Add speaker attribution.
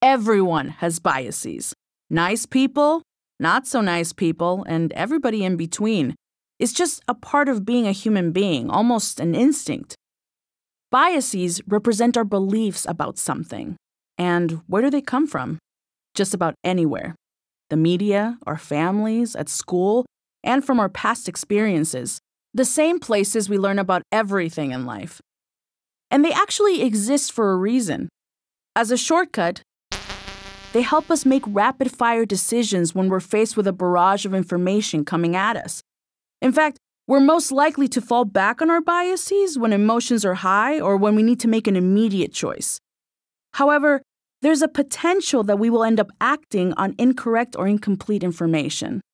Speaker 1: Everyone has biases. Nice people, not so nice people, and everybody in between. It's just a part of being a human being, almost an instinct. Biases represent our beliefs about something. And where do they come from? Just about anywhere. The media, our families, at school, and from our past experiences. The same places we learn about everything in life. And they actually exist for a reason. As a shortcut, they help us make rapid-fire decisions when we're faced with a barrage of information coming at us. In fact, we're most likely to fall back on our biases when emotions are high or when we need to make an immediate choice. However, there's a potential that we will end up acting on incorrect or incomplete information.